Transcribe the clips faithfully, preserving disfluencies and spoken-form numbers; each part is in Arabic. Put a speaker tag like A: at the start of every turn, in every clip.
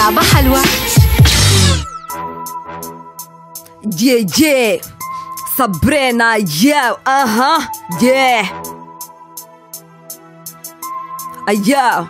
A: وكعبة حلوة.
B: يا يا صبرينا يا اها يا ايا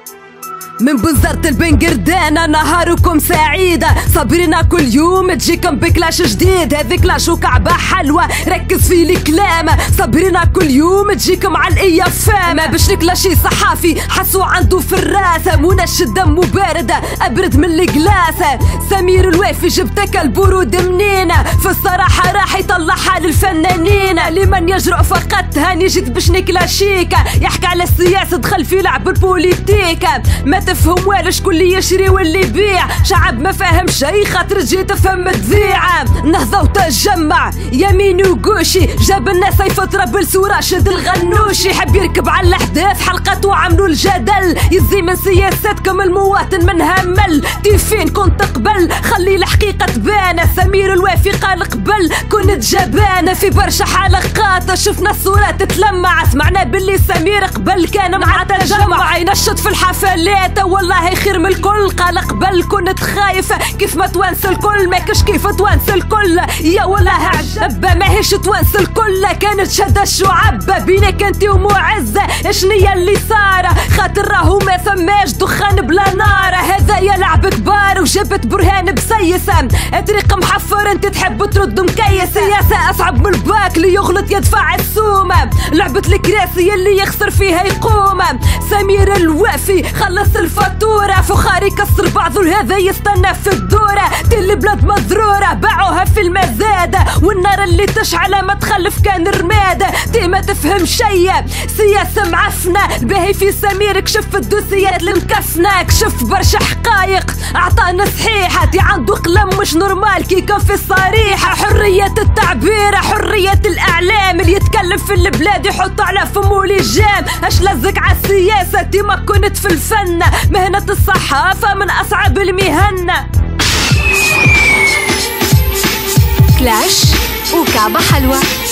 B: من بزرة البنقردانة نهاركم سعيدة، صابرين كل يوم تجيكم بكلاش جديد. هذي كلاش وكعبة حلوة ركز في الكلام، صابرين كل يوم تجيكم على الإيا فامة باش نكلاشي صحافي حسوا عنده في الراسة، منشد دم باردة أبرد من القلاسة. سمير الوافي جبتك البرود منينة، في الصراحة راح يطلعها للفنانين. لمن يجرؤ فقط هاني جيت باش نكلاشيكا، يحكي على السياسة دخل في لعب البوليتيكا. ما تفهم والو شكون اللي يشري واللي يبيع، شعب ما فاهم شي خاطر تجي تفهم تذيعة. نهضة وتجمع يمين وقوشي جاب الناس يفطر بالصورة شد الغنوشي، حب يركب على الاحداث حلقات وعملوا الجدل، يزي من سياساتكم المواطن منها مل. كيفين كنت قبل خلي الحقيقة تبان، سمير الوافي قال قبل كنت جبانة. في برشا حلقات شفنا الصورات تتلمع، سمعنا باللي سمير قبل كان مع تجمع ينشط في الحفلات والله خير من الكل. قال قبل كنت خايفة كيف ما توانس الكل، ما كش كيف توانس الكل يا والله عجبة ماهيش توانس الكل. كانت شادة الشعب بينك انتي ومعزة، اشنيا اللي صار خاطر راهو ما ثماش دخان بلا نار. هذا يا لعب كبار وجبت برهان بسيسة، طريق محفر انت تحب ترد مكيسة. سياسة اصعب من الباك اللي يغلط يدفع السومة، لعبة الكراسي اللي يخسر فيها يقوم. سمير الوافي خلص الفاتورة، فخاري كسر بعضه هذا يستنى في الدورة. تل بلاد مضرورة باعوها في المزادة، والنار اللي تشعل ما تخلف كان رمادة. تي ما تفهم شي سياسة معفنة، الباهي في سمير كشف الدوسيات المكفنة، كشف برشا حقايق اعطانا صحيحة. تي عنده قلم مش نورمال كي كان في الصريحة، حرية التعبير حرية الاعلام، اللي يتكلم في البلاد يحط على فمه لجام. اش لزق على السياسة تي ما كنت في الفن، مهنة الصحافة من أصعب المهن.
A: كلاش وكعبة حلوة.